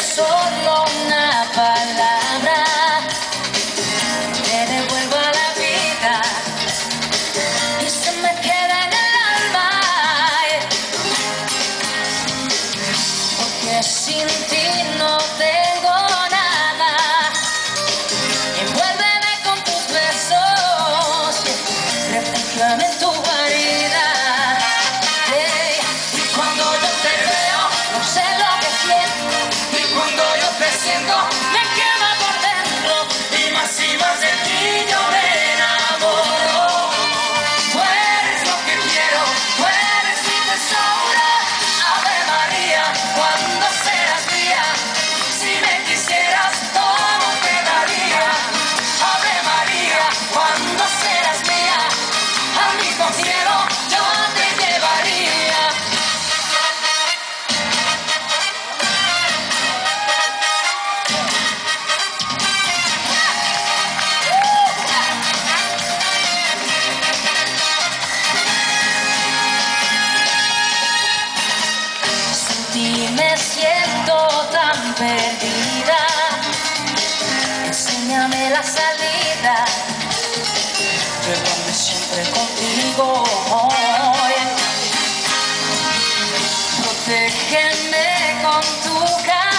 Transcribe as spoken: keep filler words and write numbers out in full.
solo una palabra, te devuelvo a la vida y se me queda en el alma, porque sin ti no tengo nada. Envuélveme con tus besos, refúgiame en tu guarida. Hey, y cuando yo te veo, no sé lo que siento, y cuando yo te siento, me quema por dentro, y más y más de ti yo me enamoro. Tú eres lo que quiero, tú eres mi tesoro. Ave María, cuando seas mía, si me quisieras todo te daría. Ave María, cuando seas mía, al mismo cielo yo te llevaría. Sin ti me siento tan perdida, enséñame la salida, llévame siempre contigo. Protégeme con tu cariño.